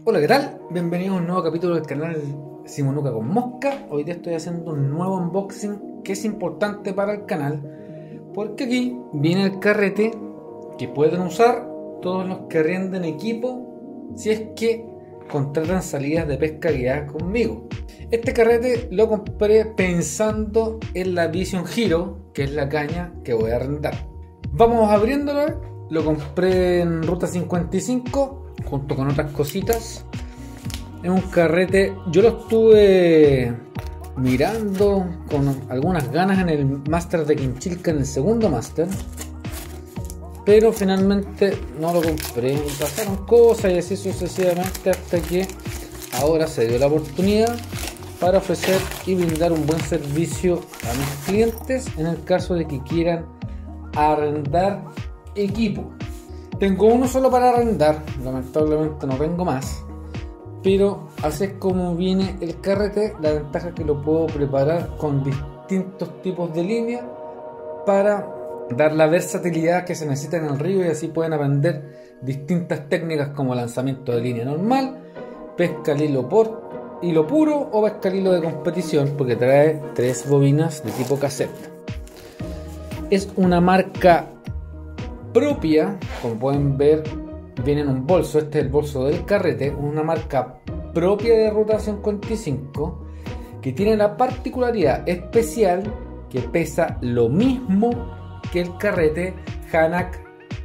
Hola, ¿qué tal? Bienvenidos a un nuevo capítulo del canal Simonuca con Mosca. Hoy día estoy haciendo un nuevo unboxing que es importante para el canal, porque aquí viene el carrete que pueden usar todos los que arrienden equipo si es que contratan salidas de pesca guiadas conmigo. Este carrete lo compré pensando en la Vision Hero, que es la caña que voy a arrendar. Vamos abriéndolo. Lo compré en Ruta 55 junto con otras cositas. Es un carrete, yo lo estuve mirando con algunas ganas en el Master de Quinchilca, en el segundo Master, pero finalmente no lo compré. Pasaron cosas y así sucesivamente hasta que ahora se dio la oportunidad para ofrecer y brindar un buen servicio a mis clientes en el caso de que quieran arrendar equipo. Tengo uno solo para arrendar, lamentablemente no tengo más, pero así es como viene el carrete. La ventaja es que lo puedo preparar con distintos tipos de línea para dar la versatilidad que se necesita en el río, y así pueden aprender distintas técnicas como lanzamiento de línea normal, pesca al hilo por hilo puro o pesca al hilo de competición, porque trae 3 bobinas de tipo cassette. Es una marca propia, como pueden ver viene en un bolso. Este es el bolso del carrete, una marca propia de Ruta 55 que tiene la particularidad especial que pesa lo mismo que el carrete Hanak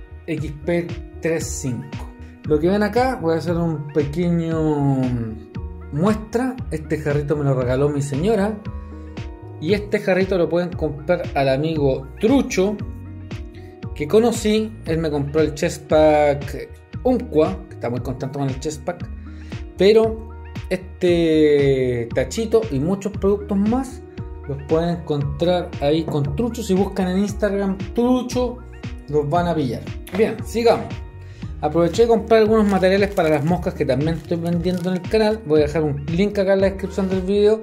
XP35. Lo que ven acá, voy a hacer un pequeño muestra. Este jarrito me lo regaló mi señora, y este jarrito lo pueden comprar al amigo Trucho que conocí. Él me compró el Chestpack Umpqua, que está muy contento con el Chestpack, pero este tachito y muchos productos más los pueden encontrar ahí con Trucho. Si buscan en Instagram Trucho, los van a pillar. Bien, sigamos. Aproveché de comprar algunos materiales para las moscas que también estoy vendiendo en el canal. Voy a dejar un link acá en la descripción del video,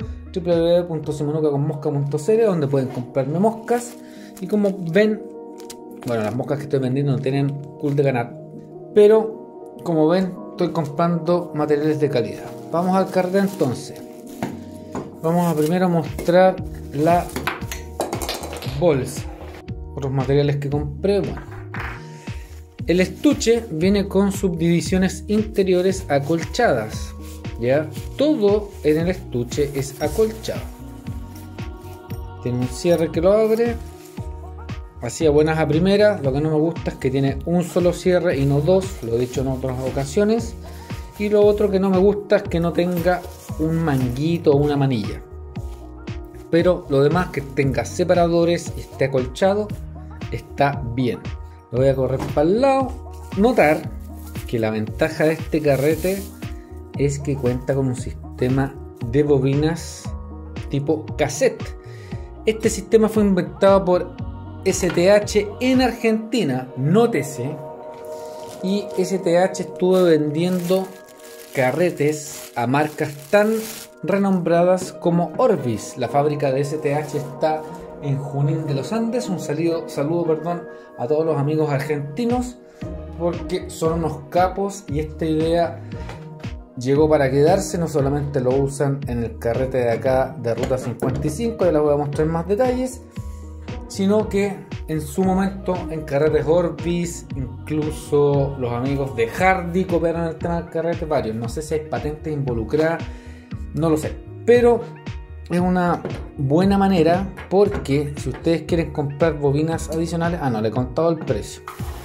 www.simonucaconmosca.cl, donde pueden comprarme moscas. Y como ven, bueno, las moscas que estoy vendiendo no tienen cool de ganar, pero como ven estoy comprando materiales de calidad. Vamos al carrete entonces. Vamos a primero mostrar la bolsa. Otros materiales que compré. Bueno, el estuche viene con subdivisiones interiores acolchadas. Ya, todo en el estuche es acolchado. Tiene un cierre que lo abre así a buenas a primeras. Lo que no me gusta es que tiene un solo cierre y no dos, lo he dicho en otras ocasiones. Y lo otro que no me gusta es que no tenga un manguito o una manilla. Pero lo demás, que tenga separadores y esté acolchado, está bien. Lo voy a correr para el lado. Notar que la ventaja de este carrete es que cuenta con un sistema de bobinas tipo cassette. Este sistema fue inventado por STH en Argentina, nótese, y STH estuvo vendiendo carretes a marcas tan renombradas como Orbis. La fábrica de STH está en Junín de los Andes. Un saludo a todos los amigos argentinos, porque son unos capos y esta idea llegó para quedarse. No solamente lo usan en el carrete de acá de Ruta 55, ya les voy a mostrar más detalles, sino que en su momento en carretes Orbis, incluso los amigos de Hardy cooperan en el tema del carrete, varios. No sé si hay patentes involucradas, no lo sé, pero es una buena manera, porque si ustedes quieren comprar bobinas adicionales, no le he contado el precio.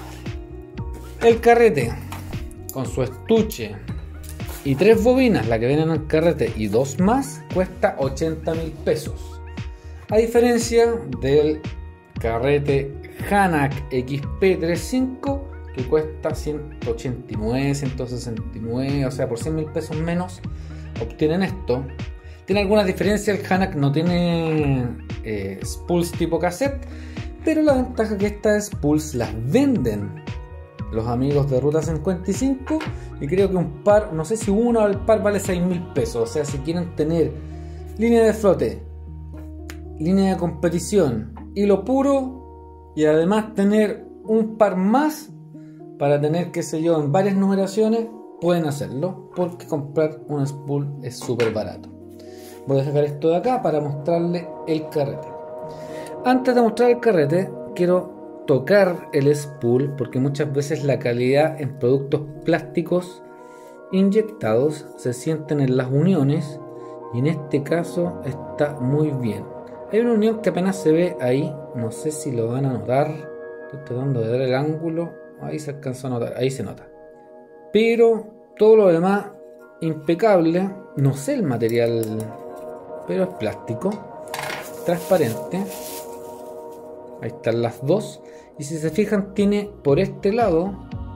El carrete con su estuche y 3 bobinas, la que vienen en el carrete, y 2 más, cuesta 80.000 pesos. A diferencia del carrete Hanak XP35, que cuesta 189, 169, o sea, por 100.000 pesos menos obtienen esto. Tiene algunas diferencias. El Hanak no tiene spools tipo cassette, pero la ventaja es que estas spools las venden los amigos de Ruta 55, y creo que un par, no sé si uno al par vale 6.000 pesos. O sea, si quieren tener línea de flote, línea de competición, hilo puro, y además tener un par más para tener, qué sé yo, en varias numeraciones, pueden hacerlo, porque comprar un spool es súper barato. Voy a sacar esto de acá para mostrarle el carrete. Antes de mostrar el carrete, quiero tocar el spool, porque muchas veces la calidad en productos plásticos inyectados se sienten en las uniones, y en este caso está muy bien. Hay una unión que apenas se ve ahí, no sé si lo van a notar, estoy tratando de dar el ángulo, ahí se alcanza a notar, ahí se nota. Pero todo lo demás impecable. No sé el material, pero es plástico transparente. Ahí están las dos, y si se fijan tiene por este lado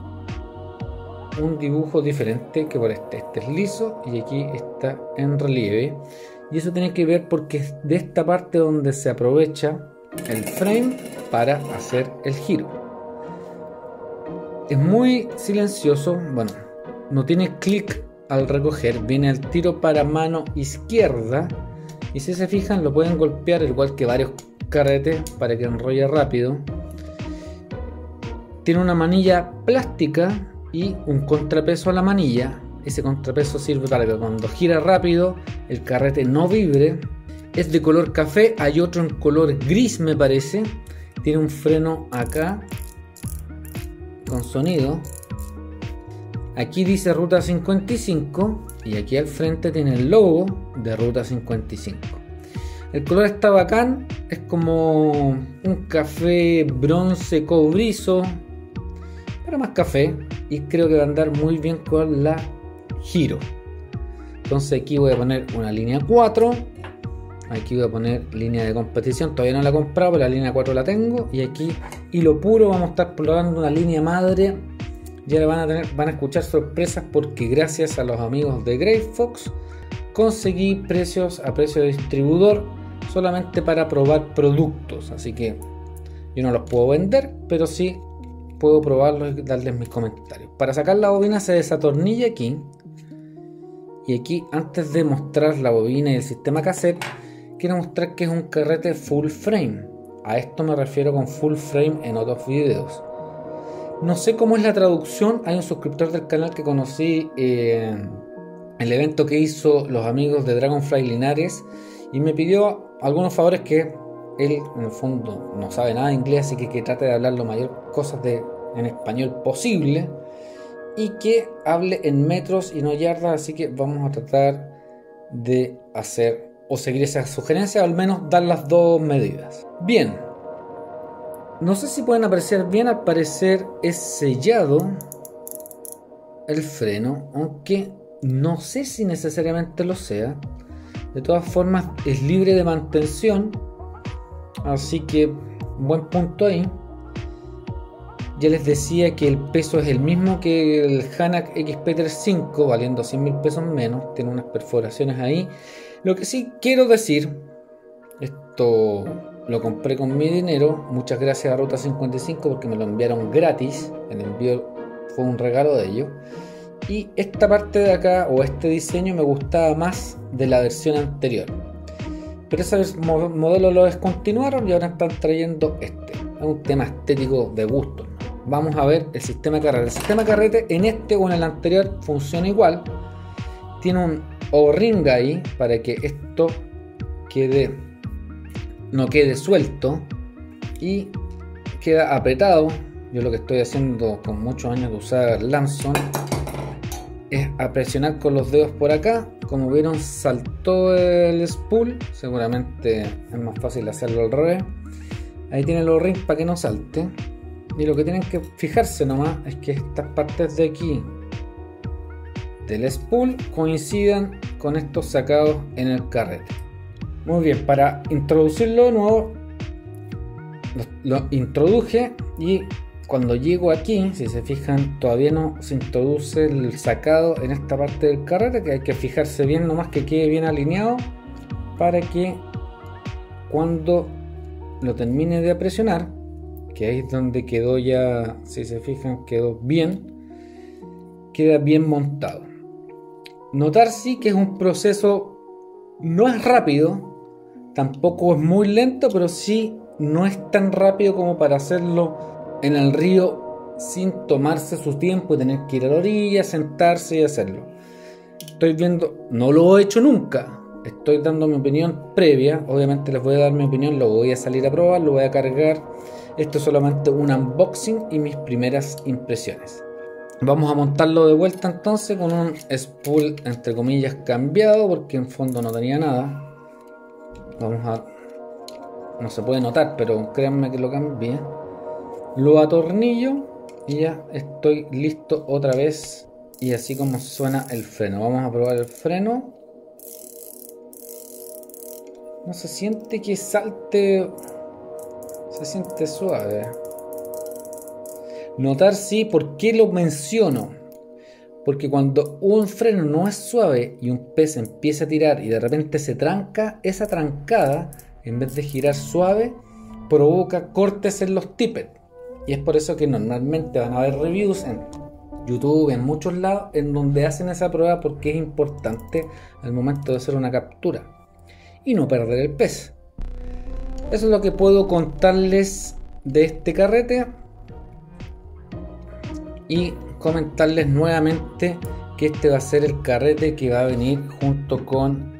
un dibujo diferente que por este. Este es liso y aquí está en relieve, y eso tiene que ver porque es de esta parte donde se aprovecha el frame para hacer el giro. Es muy silencioso, bueno, no tiene clic al recoger, viene al tiro para mano izquierda, y si se fijan lo pueden golpear igual que varios carretes para que enrolle rápido. Tiene una manilla plástica y un contrapeso a la manilla. Ese contrapeso sirve para que cuando gira rápido el carrete no vibre. Es de color café, hay otro en color gris me parece. Tiene un freno acá con sonido. Aquí dice Ruta 55 y aquí al frente tiene el logo de Ruta 55. El color está bacán, es como un café bronce cobrizo, pero más café, y creo que va a andar muy bien con la giro. Entonces aquí voy a poner una línea 4, aquí voy a poner línea de competición, todavía no la he comprado, pero la línea 4 la tengo, y aquí hilo puro. Vamos a estar probando una línea madre. Ya van a escuchar sorpresas, porque gracias a los amigos de Grey Fox conseguí precios a precio de distribuidor solamente para probar productos, así que yo no los puedo vender, pero sí puedo probarlos y darles mis comentarios. Para sacar la bobina se desatornilla aquí, y aquí, antes de mostrar la bobina y el sistema cassette, quiero mostrar que es un carrete full frame. A esto me refiero con full frame en otros videos. No sé cómo es la traducción. Hay un suscriptor del canal que conocí en el evento que hizo los amigos de Dragonfly Linares, y me pidió algunos favores que él en el fondo no sabe nada de inglés, así que trate de hablar lo mayor cosas en español posible, y que hable en metros y no yardas. Así que vamos a tratar de hacer o seguir esa sugerencia, o al menos dar las dos medidas. Bien, no sé si pueden apreciar bien, al parecer es sellado el freno, aunque no sé si necesariamente lo sea. De todas formas es libre de mantención, así que buen punto ahí. Ya les decía que el peso es el mismo que el Hanak XP35, valiendo 100 mil pesos menos. Tiene unas perforaciones ahí. Lo que sí quiero decir, esto lo compré con mi dinero. Muchas gracias a Ruta 55 porque me lo enviaron gratis. El envío fue un regalo de ellos. Y esta parte de acá, o este diseño, me gustaba más de la versión anterior, pero ese modelo lo descontinuaron y ahora están trayendo este. Es un tema estético de gusto, ¿no? Vamos a ver el sistema carrete. El sistema carrete en este o en el anterior funciona igual. Tiene un O-ring ahí para que esto no quede suelto y queda apretado. Yo lo que estoy haciendo con muchos años de usar Lamson es a presionar con los dedos por acá. Como vieron, saltó el spool. Seguramente es más fácil hacerlo al revés. Ahí tienen los rings para que no salte. Y lo que tienen que fijarse nomás es que estas partes de aquí del spool coincidan con estos sacados en el carrete. Muy bien, para introducirlo de nuevo, lo introduje, y cuando llego aquí, si se fijan, todavía no se introduce el sacado en esta parte del carrete, que hay que fijarse bien nomás que quede bien alineado, para que cuando lo termine de presionar, que ahí es donde quedó ya, si se fijan, quedó bien, queda bien montado. Notar sí que es un proceso, no es rápido, tampoco es muy lento, pero sí no es tan rápido como para hacerlo en el río sin tomarse su tiempo y tener que ir a la orilla, sentarse y hacerlo. Estoy viendo, no lo he hecho nunca, estoy dando mi opinión previa. Obviamente les voy a dar mi opinión, lo voy a salir a probar, lo voy a cargar. Esto es solamente un unboxing y mis primeras impresiones. Vamos a montarlo de vuelta entonces con un spool entre comillas cambiado, porque en fondo no tenía nada. No se puede notar, pero créanme que lo cambié. Lo atornillo y ya estoy listo otra vez. Y así como suena el freno. Vamos a probar el freno. No se siente que salte. Se siente suave. Notar sí, ¿por qué lo menciono? Porque cuando un freno no es suave y un pez empieza a tirar y de repente se tranca, esa trancada, en vez de girar suave, provoca cortes en los tippets. Y es por eso que normalmente van a haber reviews en YouTube, en muchos lados, en donde hacen esa prueba, porque es importante al momento de hacer una captura y no perder el pez. Eso es lo que puedo contarles de este carrete. Y comentarles nuevamente que este va a ser el carrete que va a venir junto con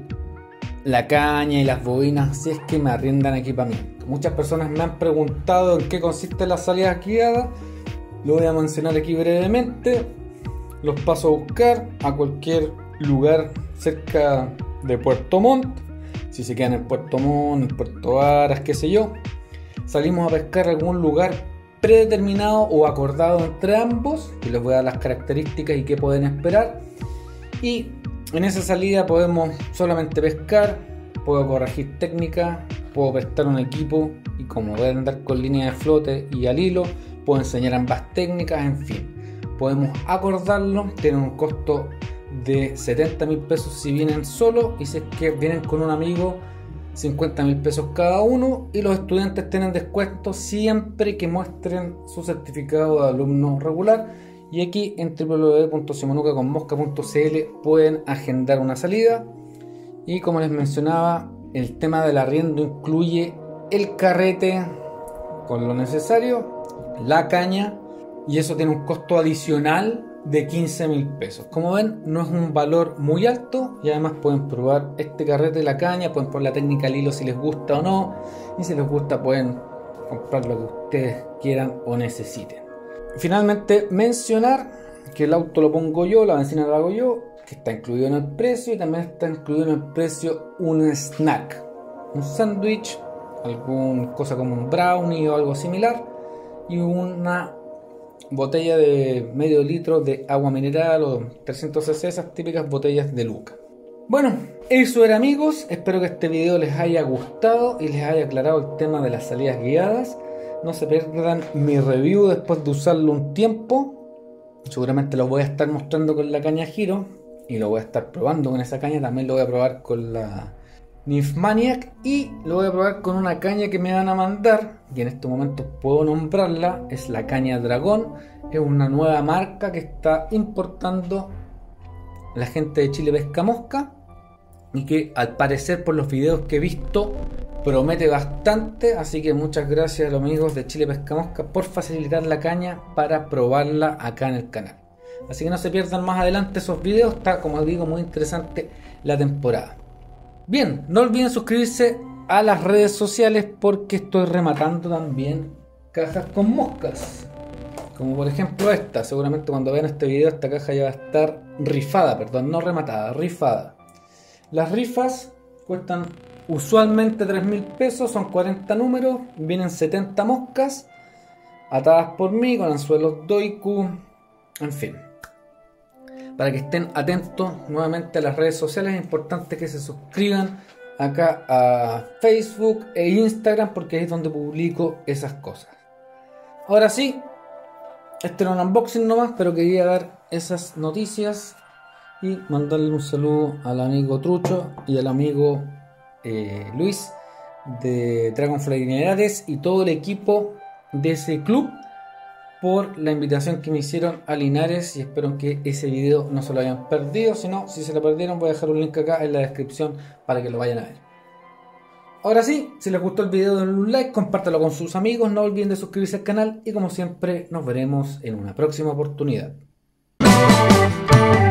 la caña y las bobinas, si es que me arriendan equipamiento. Muchas personas me han preguntado en qué consiste la salida guiada. Lo voy a mencionar aquí brevemente. Los paso a buscar a cualquier lugar cerca de Puerto Montt. Si se quedan en Puerto Montt, en Puerto Varas, qué sé yo, salimos a pescar a algún lugar predeterminado o acordado entre ambos, que les voy a dar las características y qué pueden esperar. Y en esa salida podemos solamente pescar, puedo corregir técnica, puedo prestar un equipo y como voy a andar con línea de flote y al hilo, puedo enseñar ambas técnicas. En fin, podemos acordarlo. Tiene un costo de 70.000 pesos si vienen solos, y si es que vienen con un amigo, 50.000 pesos cada uno, y los estudiantes tienen descuento siempre que muestren su certificado de alumno regular. Y aquí en www.simonucaconmosca.cl pueden agendar una salida. Y como les mencionaba, el tema del arriendo incluye el carrete con lo necesario, la caña, y eso tiene un costo adicional de 15.000 pesos. Como ven, no es un valor muy alto, y además pueden probar este carrete de la caña, pueden probar la técnica al hilo si les gusta o no, y si les gusta pueden comprar lo que ustedes quieran o necesiten. Finalmente mencionar que el auto lo pongo yo, la benzina la hago yo, que está incluido en el precio, y también está incluido en el precio un snack, un sándwich, alguna cosa como un brownie o algo similar, y una botella de medio litro de agua mineral o 300 cc, esas típicas botellas de Luca. Bueno, eso era, amigos. Espero que este video les haya gustado y les haya aclarado el tema de las salidas guiadas. No se pierdan mi review después de usarlo un tiempo. Seguramente lo voy a estar mostrando con la caña Giro y lo voy a estar probando con esa caña. También lo voy a probar con la Nymphmaniac y lo voy a probar con una caña que me van a mandar, y en este momento puedo nombrarla. Es la caña Dragón. Es una nueva marca que está importando la gente de Chile Pesca Mosca, y que al parecer, por los videos que he visto, promete bastante. Así que muchas gracias a los amigos de Chile Pesca Mosca por facilitar la caña para probarla acá en el canal. Así que no se pierdan más adelante esos videos. Está, como digo, muy interesante la temporada. Bien, no olviden suscribirse a las redes sociales, porque estoy rematando también cajas con moscas, como por ejemplo esta. Seguramente cuando vean este video esta caja ya va a estar rifada, perdón, no rematada, rifada. Las rifas cuestan usualmente 3.000 pesos, son 40 números, vienen 70 moscas atadas por mí con anzuelos Doiku, en fin. Para que estén atentos nuevamente a las redes sociales, es importante que se suscriban acá a Facebook e Instagram, porque ahí es donde publico esas cosas. Ahora sí, este era un unboxing nomás, pero quería dar esas noticias y mandarle un saludo al amigo Trucho y al amigo Luis de Dragonfly Minerales y todo el equipo de ese club por la invitación que me hicieron a Linares, y espero que ese video no se lo hayan perdido. Si no, si se lo perdieron, voy a dejar un link acá en la descripción para que lo vayan a ver. Ahora sí, si les gustó el video denle un like, compártelo con sus amigos, no olviden de suscribirse al canal y como siempre nos veremos en una próxima oportunidad.